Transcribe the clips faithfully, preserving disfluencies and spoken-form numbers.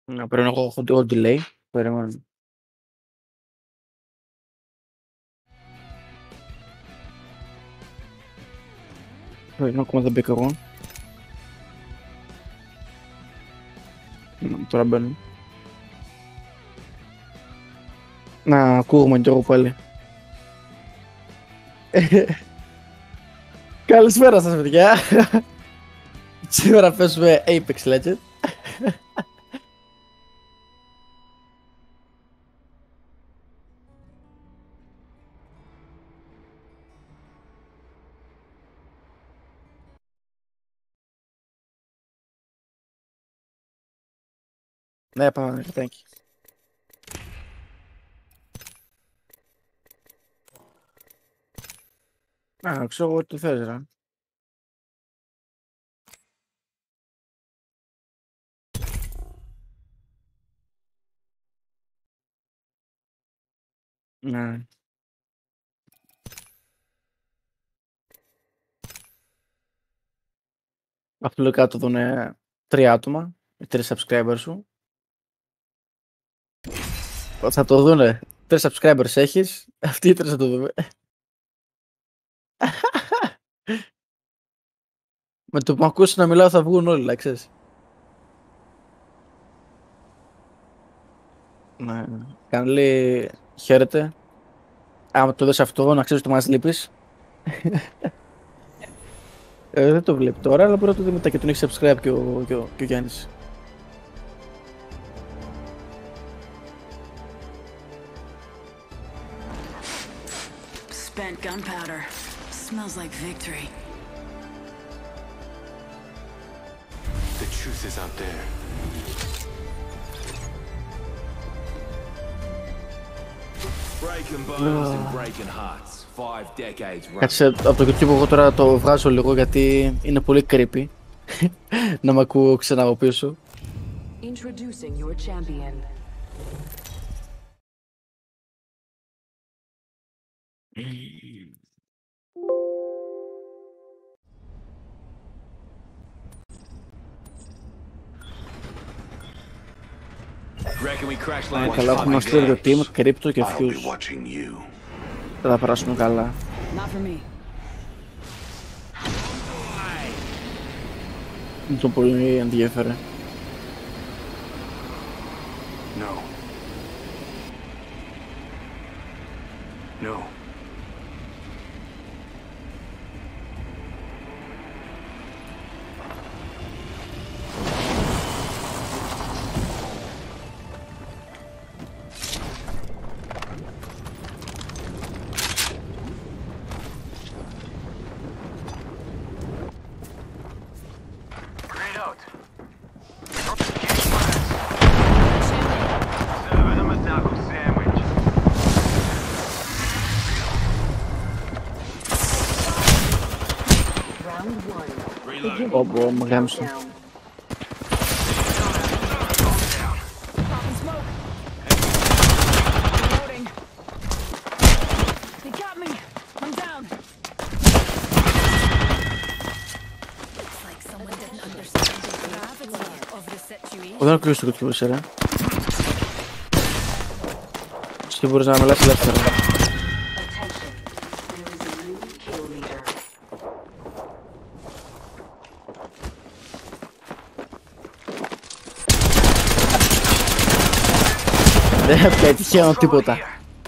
Να παίρνω εγώ έχω delay. Περιμένω. Περιμένω ακόμα δεν μπήκα εγώ. Τώρα μπαίνω. Να ακούγουμε κι εγώ πάλι. Καλησπέρα σας παιδιά. Σήμερα παίζουμε Apex Legends. Ναι, πάμε, thank you. Α, ξέρω εγώ τι θες, ρε. Ναι. Αυτό λέει κάτω εδώ είναι τρία άτομα, οι τρεις subscribers σου. Θα το δούνε. Τρεις subscribers έχεις, αυτοί οι τρεις θα το δούμε. Με το που με ακούσει να μιλάω θα βγουν όλοι, να ξέρεις. Ναι, κάνει λέει χαίρετε. Άμα το δεις αυτό, να ξέρεις ότι μας λείπεις. ε, δεν το βλέπει τώρα, αλλά μπορεί να το δει μετά και τον έχει subscribe και ο, και ο, και ο Γιάννης. Spent gunpowder. Smells like victory. The truth is out there. Breaking bones and breaking hearts. Five decades running. Κάτσε από το YouTube εγώ τώρα το βγάζω λίγο γιατί είναι πολύ creepy. Να μ' ακούω ξανά από πίσω. Introducing your champion. Reckon we crash Α, land. καλά, έχουμε στείλει το team, Crypto και I'll be Fuse. watching you. Θα τα περάσουμε καλά. Not for me. Δεν τον πολύ ενδιαφέρε. No. No. Grenade out. Serving them a taco sandwich. Round one. Reload. Πω πω, μου γάμισαν. Down. Reloading. They got me. I'm down. Looks like someone didn't understand the gravity of the situation. Δεν κλείσω το κουτί σου, ρε. Και μπορείς να μιλάς ελεύθερα. Attention. There is a new kill leader. Δεν θα πιάει τυχαίο τίποτα.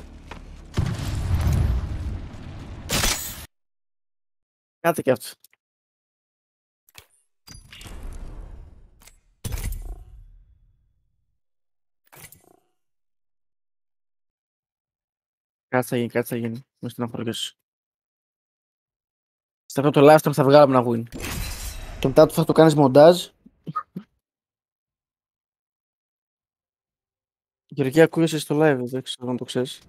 Κάτσε κι αυτό. Κάτσε θα γίνει, κάτσε θα γίνει. Μη στεναχωριέσαι. Σε αυτό το live stream θα βγάλουμε ένα win. Και μετά του θα το κάνεις μοντάζ. Γεωργία, ακούγεσαι στο live, δεν ξέρω αν το ξέρεις.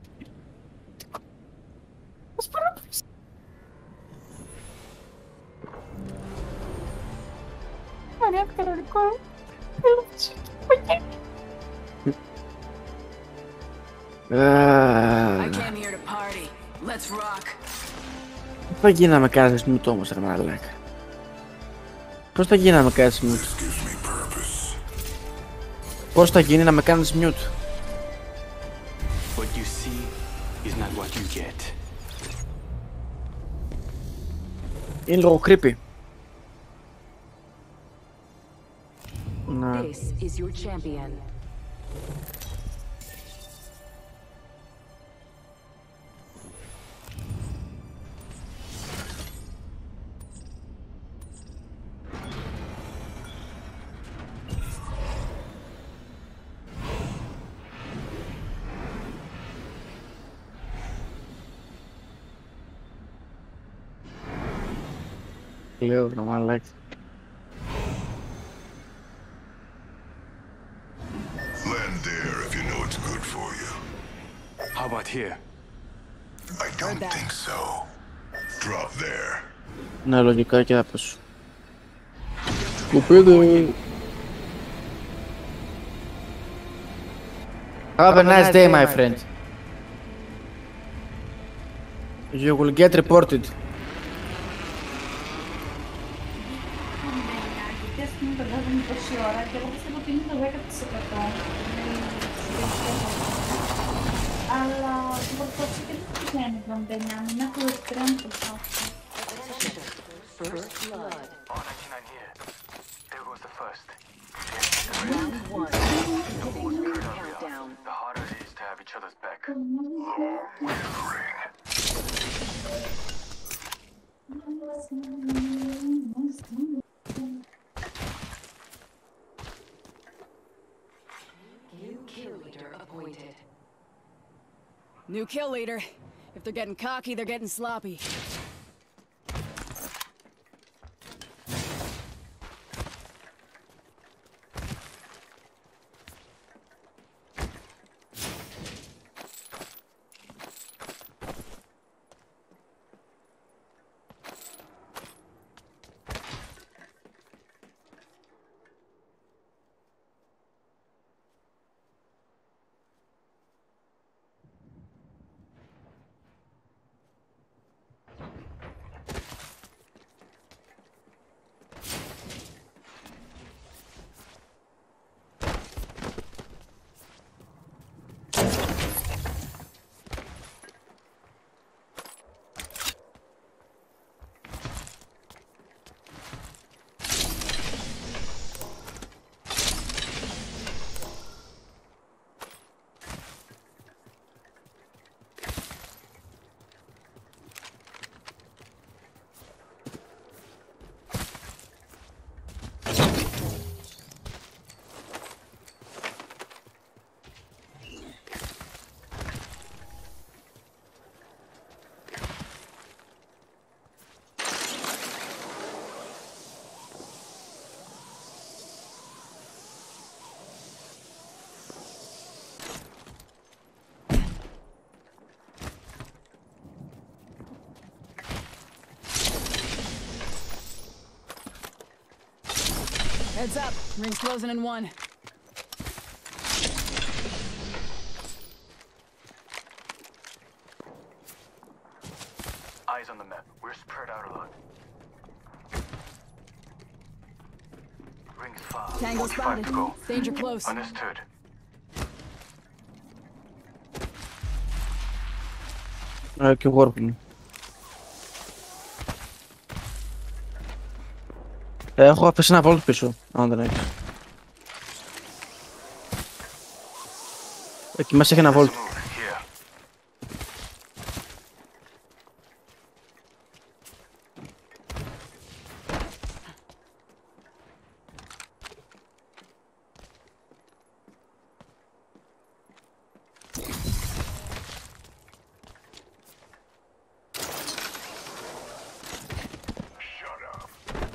I came here to party. Let's rock. Πώς θα γίναμε κάθε μουτ όμως, ρε μαλάκα. Πώς θα γίναμε κάθε μουτ. This gives me purpose. Πώς θα γίνει να με κάνεις mute? What you see is not what you get. Είναι λίγο creepy. Να. This is your champion. Λέω να μαλάκι. Land there if you know it's good for you. How about here? I don't think so. Drop there. Ναι, λογικά και θα πέσω. Σκουπίδι. Have a nice day, my friend. You will get reported. Γιατί ας πούμε περνάμε τόση ώρα και εγώ πιστεύω ότι είναι το δέκα τοις εκατό. Αλλά το πρωτόψη και δεν πηγαίνει εβδομήντα εννιά, μην έχω τρία πρωτόψη. First blood. Oh, ninety-nine here. There goes the first. Round one. Beginning countdown. The harder it is to have each other's back. New kill leader appointed. New kill leader. If they're getting cocky, they're getting sloppy. Heads up. Ring's closing in one. Eyes on the map. We're spread out a lot. Rings far. Tango forty-five spotted. to go. Danger close. Understood. Ε, και εγώ έρχομαι. Έχω αφήσει ένα βόλτ πίσω, αν δεν έχεις. Εκεί μέσα έχει ένα βόλτ. Here. Shut up.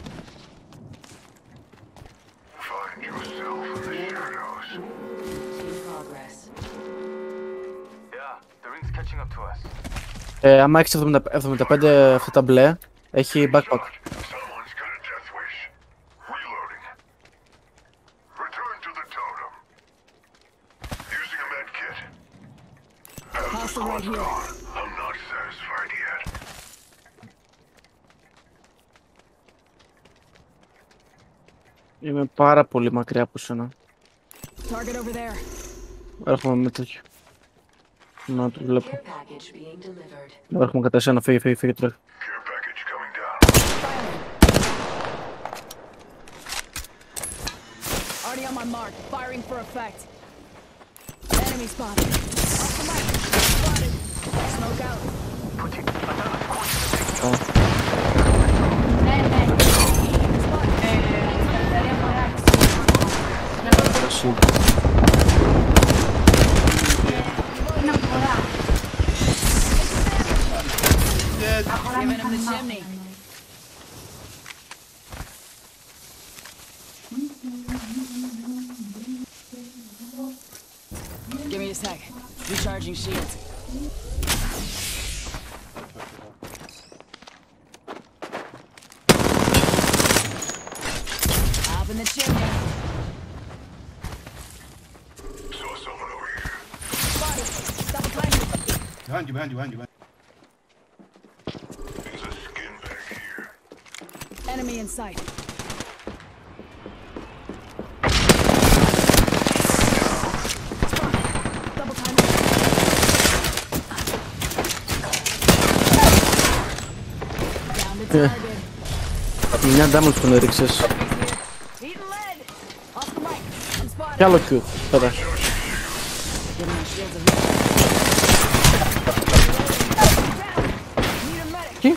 Find yourself in the shadows. In progress. Yeah, the ring's catching up to us. Ε, άμα έχεις εβδομήντα πέντε αυτά τα μπλε, έχει backpack. Someone's got a death wish. Reloading. Return to the totem. Using a med kit. As the Hostile right squad's here. gone, I'm not satisfied yet. Είμαι πάρα πολύ μακριά από σένα. Target over there. Έρχομαι με τέτοιο. Να το βλέπω. Care package being delivered. Έρχομαι κατά εσένα, φύγε, φύγε, φύγε τώρα. Care package coming down. Already on my mark. Firing for effect. Enemy spotted. Off the mic. Spotted. Smoke out. Ναι, ναι. Ε, ελευθερία παράξης. Εσύ. Είναι αγορά. Αγορά με Giving him the chimney. Give me a sec. Recharging shields. Up in the chimney. Saw someone over here. Spotted. Double timing. Behind you, behind you, behind you. Behind There's a skin bag here. Enemy in sight. Double timing. Down to target. Μια damage τον έριξες. Eating lead. Off the mic. I'm spotted. Κι άλλο Q. Πέρα. Giving my shields a hit. Need a medic. Τι?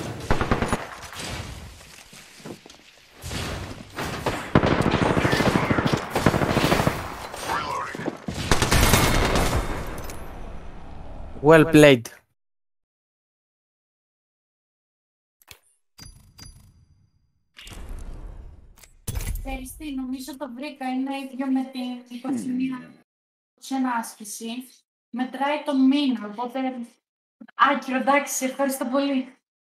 Well played. Ξέρεις τι, νομίζω το βρήκα, είναι ίδιο με την είκοσι μία άσκηση. Μετράει το μήνα, οπότε άκυρο, εντάξει, ευχαριστώ πολύ.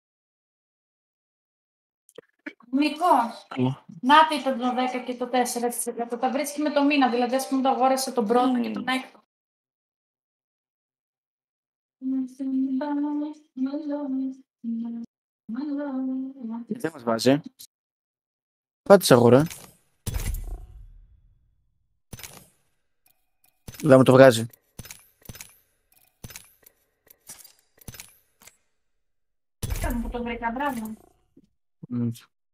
Νικό, να τι το δέκα και το τέσσερα τοις εκατό, τα βρίσκει με το μήνα, δηλαδή ας πούμε το αγόρασε τον πρώτο και τον έκτο. Δεν μας βάζει. Πάτησε αγορά. Δεν μου το βγάζει. Κάνε που το βρήκα, μπράβο. Mm.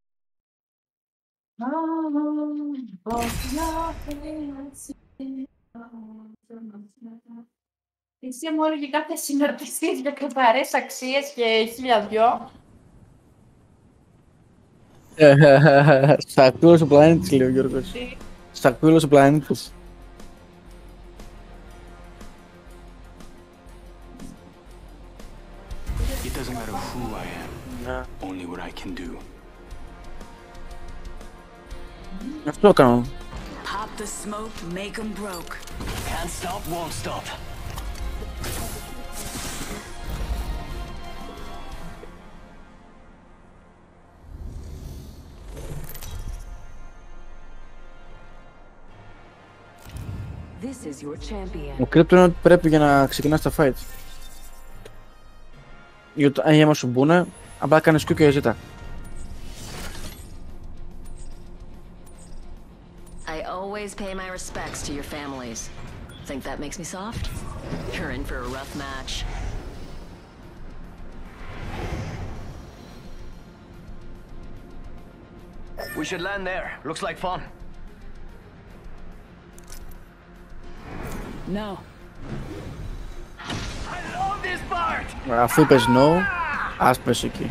Εσύ μου έλεγε κάθε συναρτησίες για καθαρές αξίες και χίλια δυο. Σ' ακούω ο πλανήτης, λέει ο Γιώργος. Σ' ακούω ο πλανήτης. It doesn't matter who I am, only what I can do. Αυτό έκανα. Pop the smoke, make 'em broke. Can't stop, won't stop. This is your champion. Ο κρύπτο είναι ότι πρέπει για να ξεκινάς τα fight. Γιατί αν γέμα σου μπουνε, απλά κάνεις Q και ζήτα. I always pay my respects to your families. Think that makes me soft? You're in for a rough match. We should land there. Looks like fun. No. I love this part! Αφού είπες no, ας πες εκεί.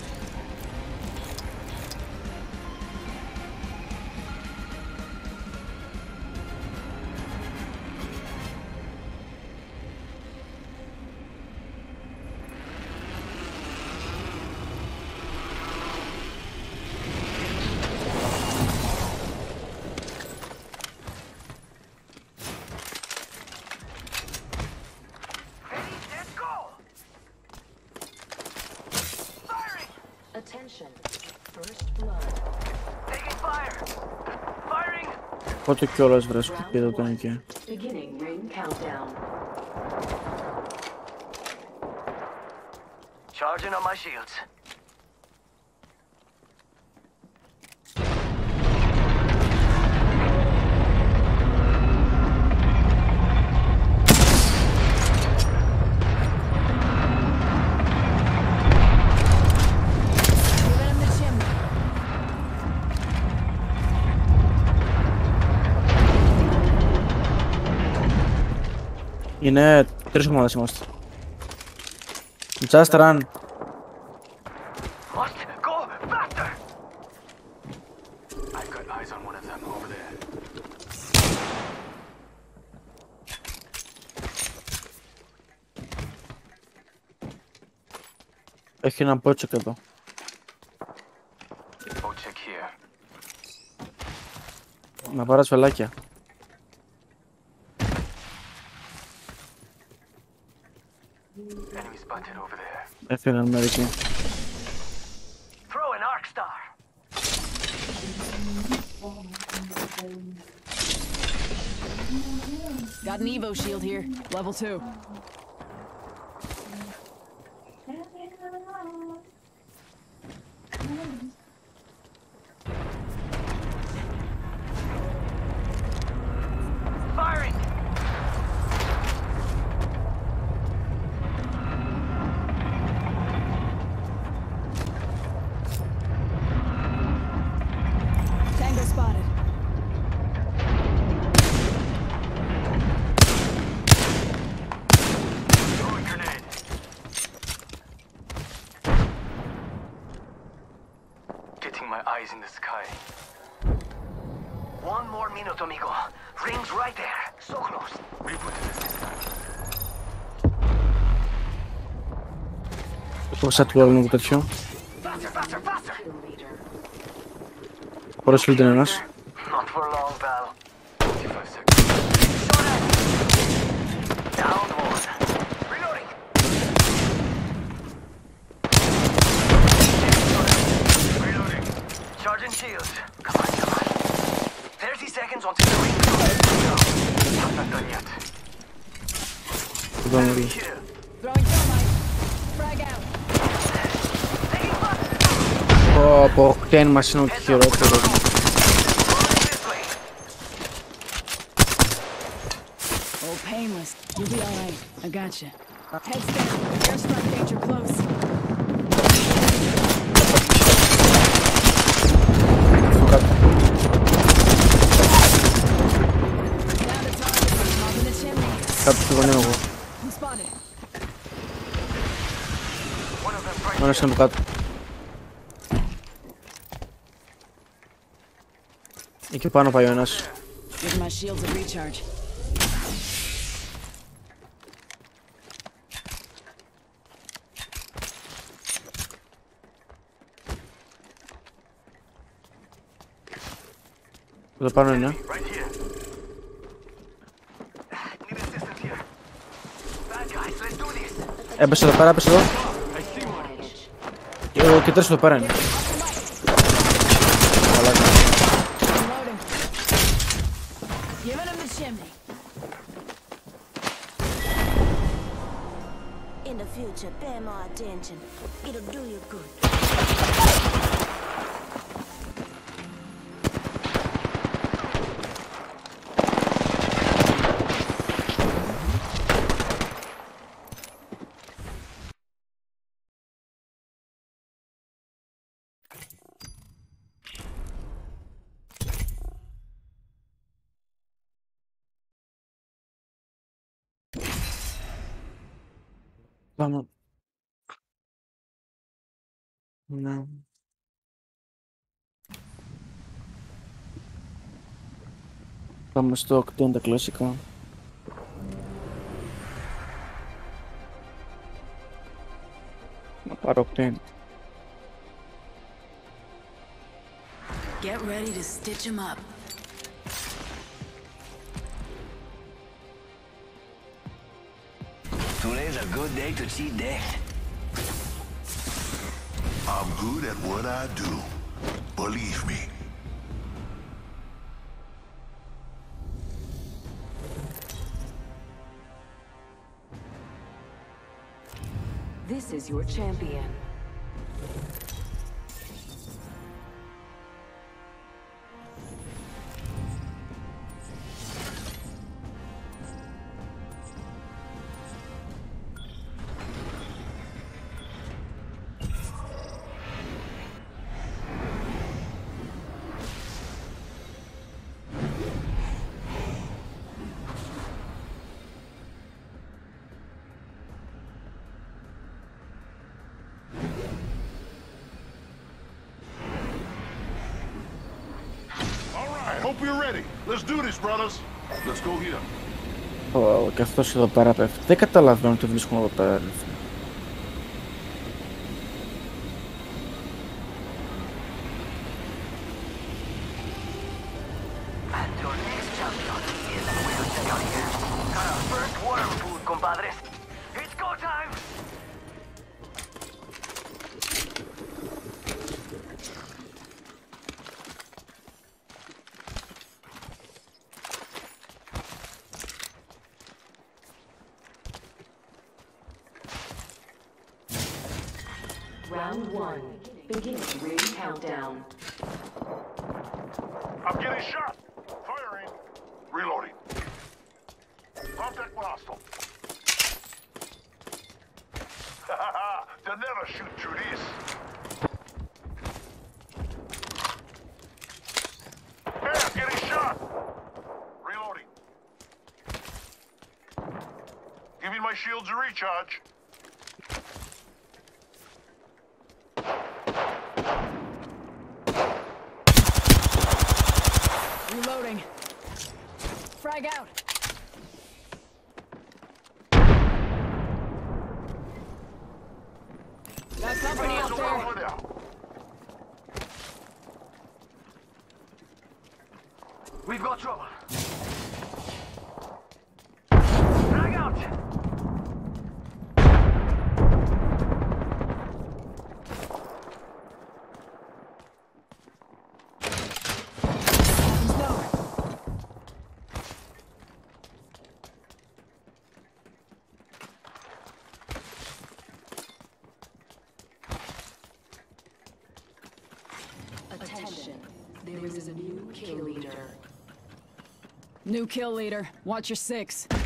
Attention. First blood. Taking fire! Firing! Πότε κιόλας βρίσκω και εδώ τον εκεί. Beginning ring countdown. Charging on my shields. Είναι τρεις ομάδες είμαστε. Just run. Must go faster. I've got eyes on one of them over there. Έχει ένα πότσεκ εδώ. Check here. Να πάρω σφελάκια. Enemy spotted over there. Έφυγαν μερικοί. Throw an arc star. Got an Evo shield here, level two. Firing. Tango spotted. Throwing grenade. Getting my eyes in the sky. One more minute, amigo. Ring's right there. So close. We put in the center. Έχω σαν του άλλου τέτοιο. Faster, faster, faster. Χωρίς φίλτ είναι ένας. Not for long, pal. twenty-five seconds. Shot at. Down one. Reloading. Reloading. Charging shields. Come on, come on. thirty seconds until the ring closes. I'm not done yet. Εδώ είναι. Here. Throwing thermite. Frag out. Taking fire. Πω πω, χτέν μας είναι ο χειρότερος. Rolling this way. Oh, painless. You'll be alright. I gotcha. Heads down. Airstrike danger close. Down to target. Top of the chimney. Κάτω στο γωνίο εγώ. Who spotted? One of them right. Ο ένας είναι από κάτω. Εκεί πάνω πάει ο ένας. Give my shields a recharge. Εδώ πάνω είναι. Right here. Need assistance here. Bad guys, let's do this. Έπεσε εδώ πέρα, έπεσε εδώ. Και, ο- και τρεις εδώ πέρα είναι. Καλά. Reloading. Giving him the chimney. In the future, pay more attention. It'll do you good. Πάμε. Ναι. Πάμε στο οκτώ τα κλασικά. Να πάρω οκτώ. Get ready to stitch him up. Today's a good day to cheat death. I'm good at what I do. Believe me. This is your champion. you're ready. Let's do this, brothers. Let's go here. Ω, και αυτός εδώ πέρα πέφτει. Δεν καταλαβαίνω τι βρίσκουν εδώ πέρα. ρε φίλε. And your next champion is Will Junior. Got our first water food, compadres. It's go time! Round one. Beginning ring countdown. I'm getting shot. Firing. Reloading. Contact with hostile. They'll never shoot through this. Hey, I'm getting shot. Reloading. Giving my shields a recharge. Reloading. Frag out. Got company out there. Over there. We've got trouble. Frag out! Attention. There is a new kill leader. New kill leader. Watch your six.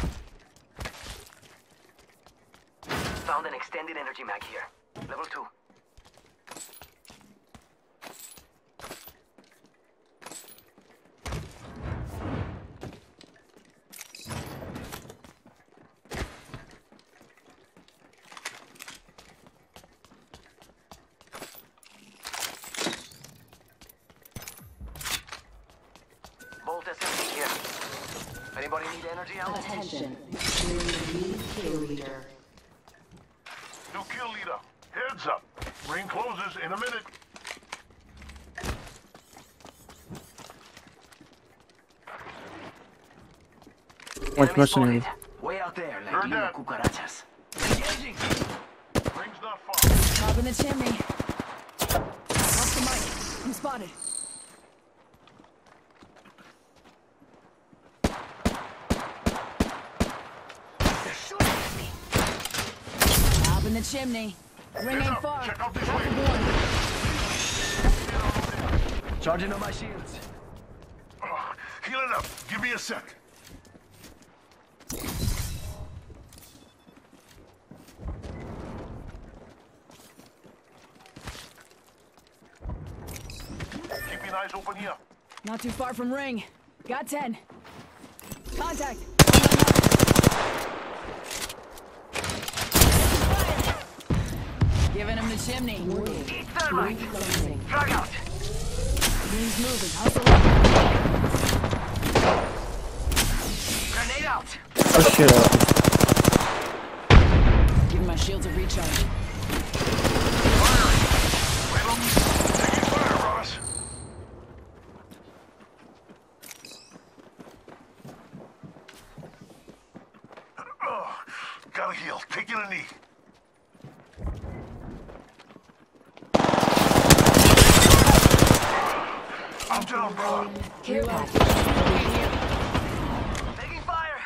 Found an extended energy mag here. Level two. Bolt S M G here. Anybody need energy ammo? Attention. There is a new kill leader. New kill leader. Heads up. Ring closes in a minute. Όχι, μέσα είναι. Way out there, like Heard little that. cucarachas. Engaging! Ring's not far. Top in the chimney. Off the mic. I'm spotted. They're shooting at me! Top in the chimney. Ring Heads ain't up. far. Check out this Half way. a blood. Charging on my shields. Uh, healing up. Give me a sec. Keeping eyes open here. Not too far from ring. Got ten. Contact. Giving him the chimney. Eat thermite! Frag out! Ring's moving. Hustle up. Grenade out! Όχι ρε. Giving my shields a recharge. Taking fire, Ross. Oh, gotta heal. Taking a knee. I'm down, bro. Care package. Taking fire!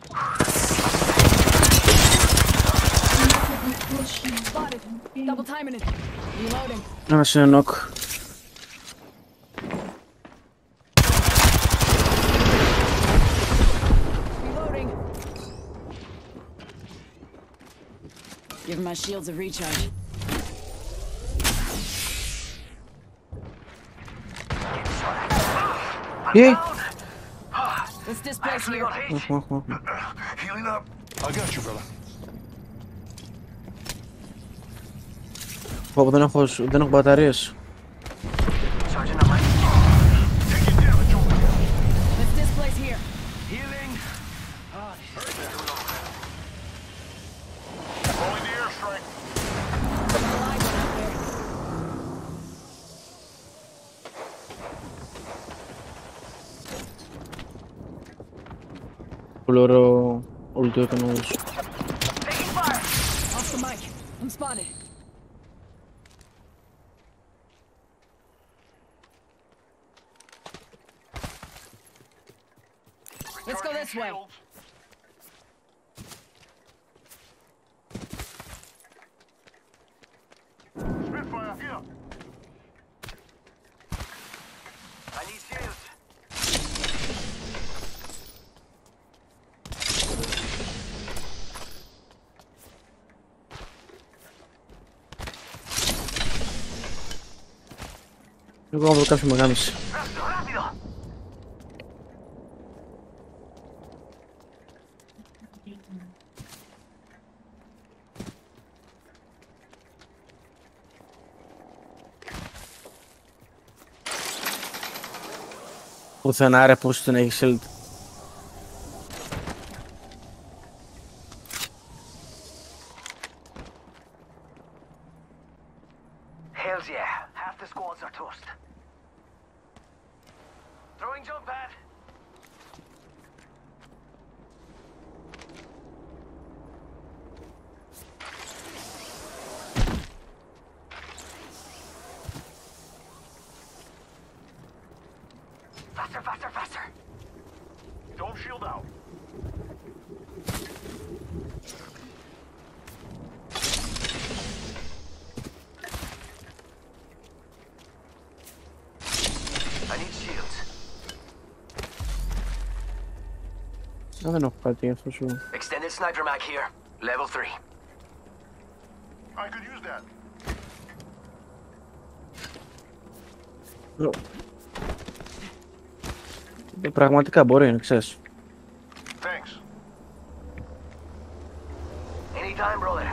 Spotted. Double timing it. Reloading. Ένας είναι νοκ. Reloading. Giving my shields a recharge. Yay! Let's displace Actually here. got hit. Όχι, όχι, όχι. Healing up. I got you, brother. Πω, δεν έχω, δεν έχω μπαταρίες. Charging on my... Taking damage over here. Healing. Ah, this is too long. Calling the airstrike. Πουλωρώ όλο το έκανα όλους. Off the mic. I'm spotted. Let's go this way. Spitfire, here. I need shields. Εγώ να βρω κάποιο με γάμισε. Rápido, rápido. Πουθενά ρε πως τον έχει shield. Hells yeah. Half the squads are toast. Throwing jump pad. Faster, faster, faster. Don't shield out. I need shields. Α, δεν έχω κάτι αυτό σου. Extended sniper mag here. Level three. I could use that. Ε, Πραγματικά μπορεί να ξέρεις. Thanks. Anytime, brother.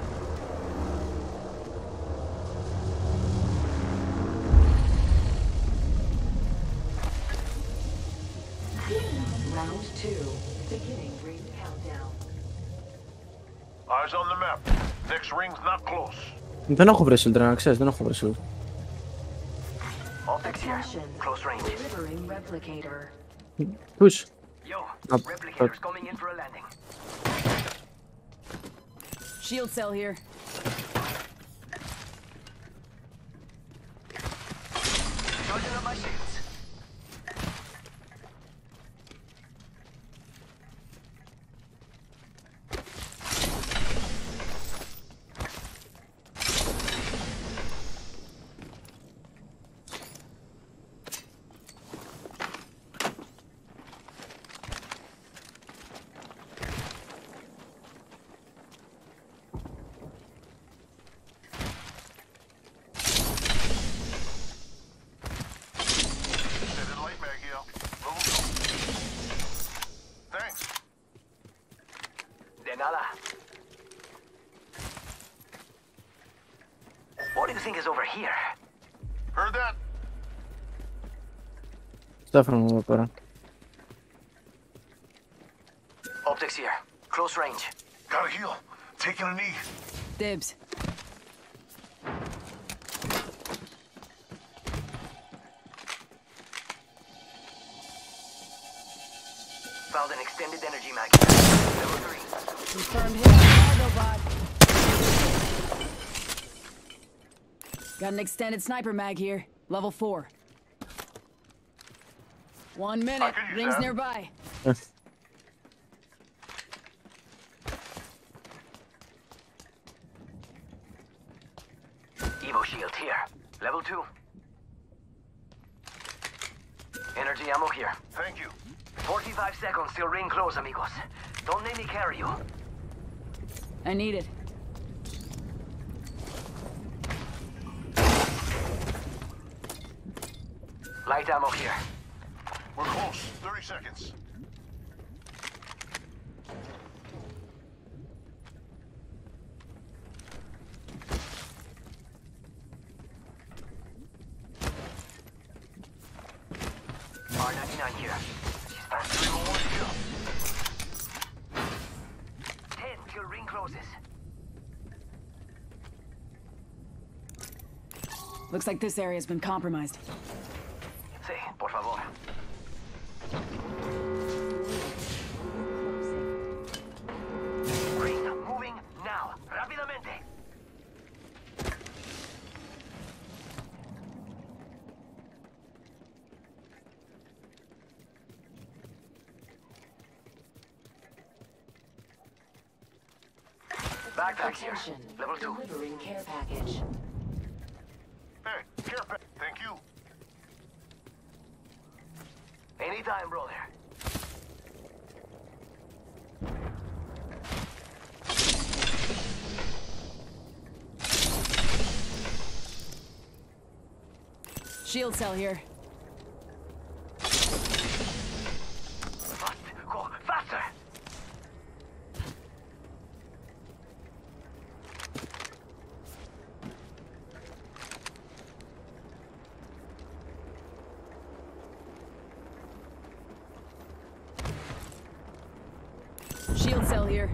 Round two. Beginning ring countdown. Eyes on the map. Next ring's not close. Δεν έχω βρει shield, να ξέρεις, δεν έχω βρει shield. Optics here. Close range. Delivering replicator. Πούς. Yo, Up, replicators coming in for a landing. Shield cell here. Charging up my shields. Extended light mag here. Level two. Thanks. De nada. What do you think is over here? Heard that? Στάφρανα εδώ πέρα. Optics here. Close range. Gotta heal. Taking a knee. Dibs. Found an extended energy mag. Level three. Confirmed hit on Autobot. Got an extended sniper mag here. Level four. One minute. could use Rings that. nearby. Evo shield here. Level two. Energy ammo here. Thank you. forty-five seconds till ring close, amigos. Don't let me carry you. I need it. Light ammo here. We're close. thirty seconds. R ninety-nine here. She's faster. Level one here. Looks like this area's been compromised. Sí, por favor. Ring moving now. Rápidamente. Backpack here. Level two. Delivering care package. Hey, care pack. Thank you. Anytime, brother. Shield cell here. Fast. Go faster. Shield cell here.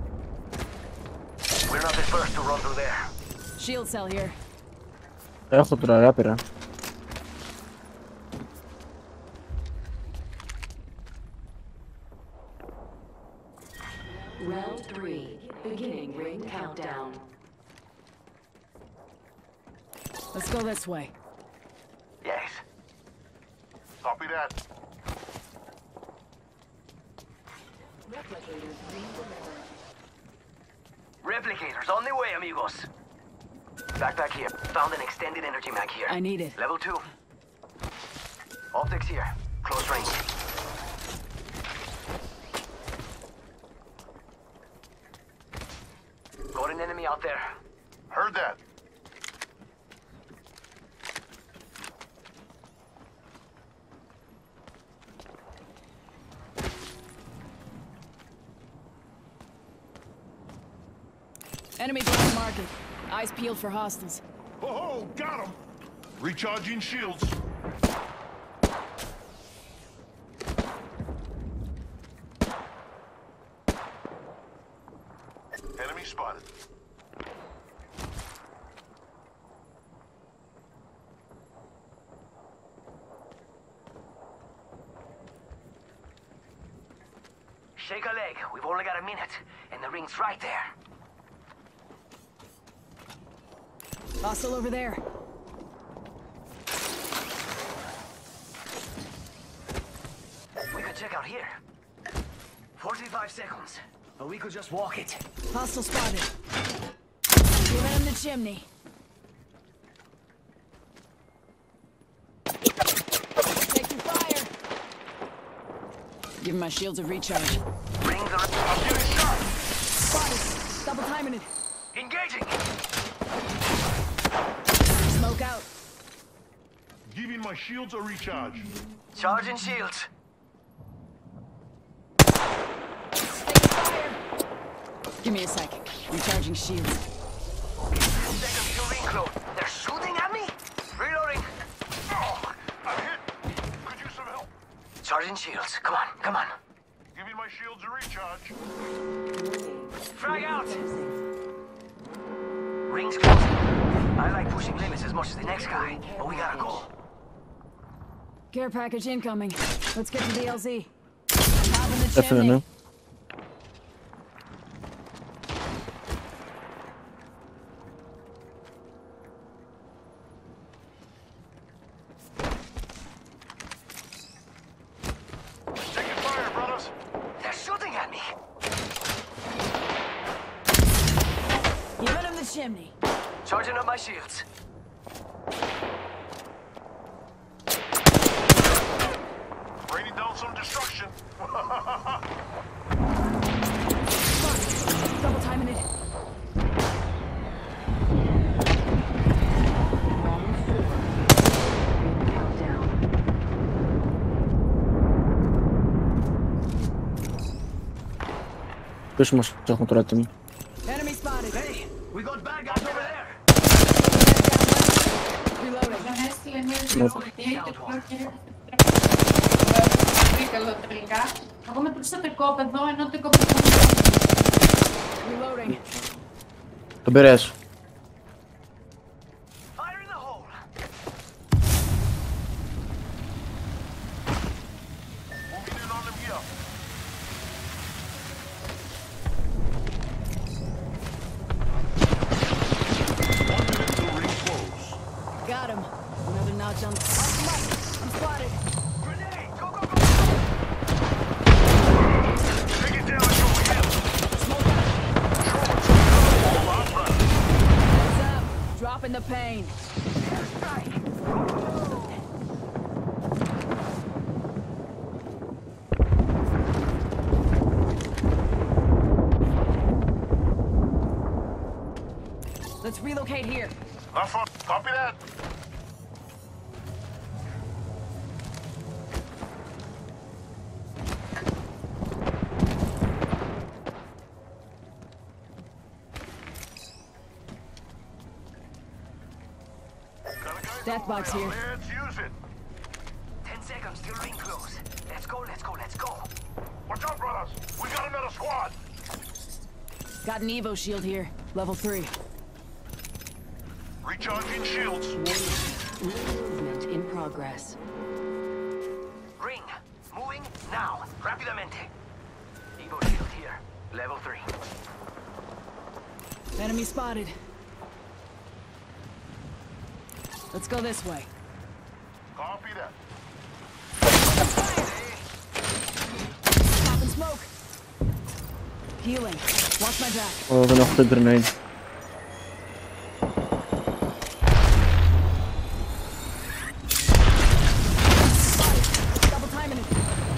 We're not the first to run through there. Shield cell here. Έχω τώρα άπειρα. Round three. Beginning ring countdown. Let's go this way. Yes. Copy that. Replicators being delivered. Replicators on the way, amigos. Backpack here. Found an extended energy mag here. I need it. Level two. Optics here. Close range. Got an enemy out there. Heard that. Enemy black market. Eyes peeled for hostiles. Oh, got him. Recharging shields. Enemy spotted. Shake a leg. We've only got a minute, and the ring's right there. Hostile over there. We could check out here. forty-five seconds. But we could just walk it. Hostile spotted. Giving him the chimney. Taking fire. Giving my shields a recharge. Rings are... I'm getting shot! Spotted. Double timing it. Engaging! Smoke out. Giving my shields a recharge. Charging shields. Taking fire. Give me a sec. Recharging shields. Seconds to ring close. They're shooting at me? Reloading. Oh, I'm hit. Could use some help. Charging shields. Come on, come on. Giving my shields a recharge. Frag out! Ring's closing. I like pushing limits as much as the next guy, but we gotta go. Care package incoming. Let's get to the L Z. Having the Definitely. chimney. Taking fire, brothers. They're shooting at me. Giving him the chimney. Charging up my shields. Raining down some destruction. Double timing it. Ποιος μας έχουν τώρα έτοιμοι. Enemy spotted. Hey, we got bad guys over there. Reloading. Δεν έστειλε μία πληροφορία και πρόκειται καλό τελικά. Εγώ μετρούσα το οικόπεδο, ενώ το οικόπεδο... Reloading. Τον πειράζω. Fire in the hole. lane. Let's relocate here. Not far. Copy that. Death box here. Let's use it. Ten seconds till ring close. Let's go, let's go, let's go. Watch out, brothers. We got another squad. Got an Evo shield here. Level three. Recharging shields. Movement in progress. Ring. Moving now. Rápidamente. Evo shield here. Level three. Enemy spotted. Let's go this way. Copy that. Pop and smoke. Healing. Watch my back. Oh, we nog de grenade. Double timing it.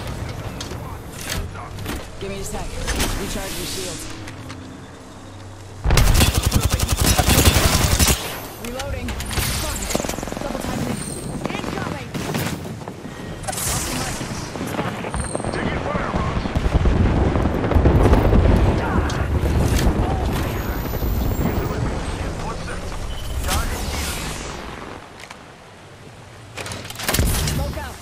Give me a sec. Recharge your shields. Reloading. Fuck. Double timing it. Incoming. Taking fire, Ross. Smoke out.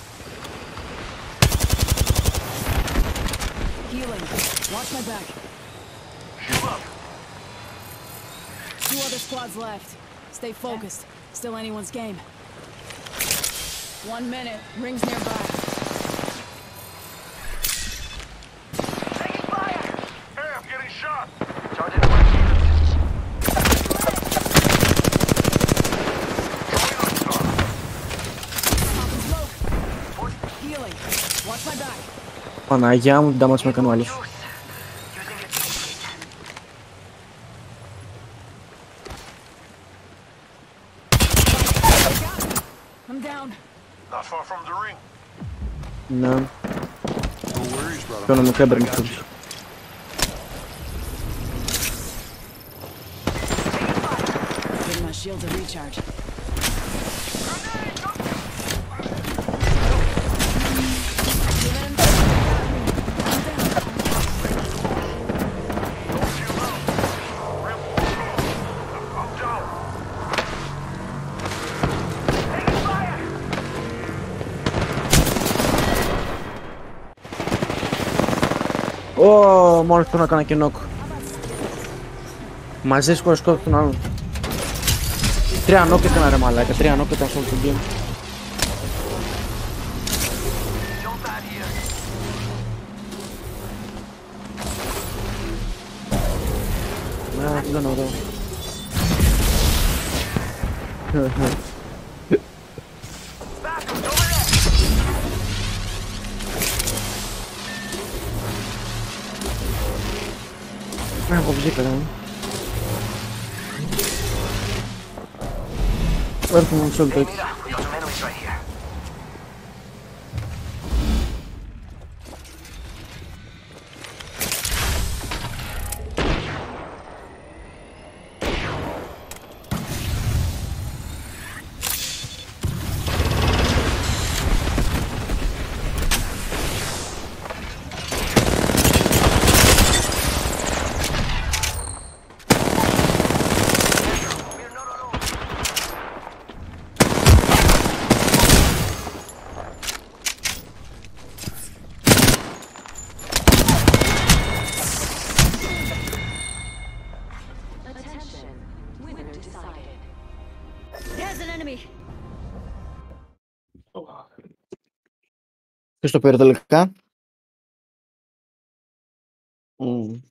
Healing. Watch my back. Shield up. Two other squads left. Stay focused. Still anyone's game. One minute. Rings nearby. Taking fire! Hey, I'm getting shot. Charging one shield. Pop and smoke. Healing. Watch my back. Παναγιά μου, δεν τα μας με κάνω άλλη. Using it. I'm down. Not far from the ring. Ναι. No worries, brother. Κάνω με κάμπερ με αυτούς. Give my shield a recharge. I'm down. Ω, μόλις του να κάνω και νόκ. Μαζί σκορ τον άλλον. Τρία νόκ έκανα ρε μαλάκα, τρία νόκ ήταν σε όλο το game. Jump out here. Να, τι κάνω εδώ. Bathrooms over there. Να, έχω ψήκα, ρε. Έρχομαι σε όλο το Hey, έτσι. mira, we got some enemies right here. We're not alone. Attention. Winner decided. There's an enemy. Και στο πήρε τελικά. Μμμ.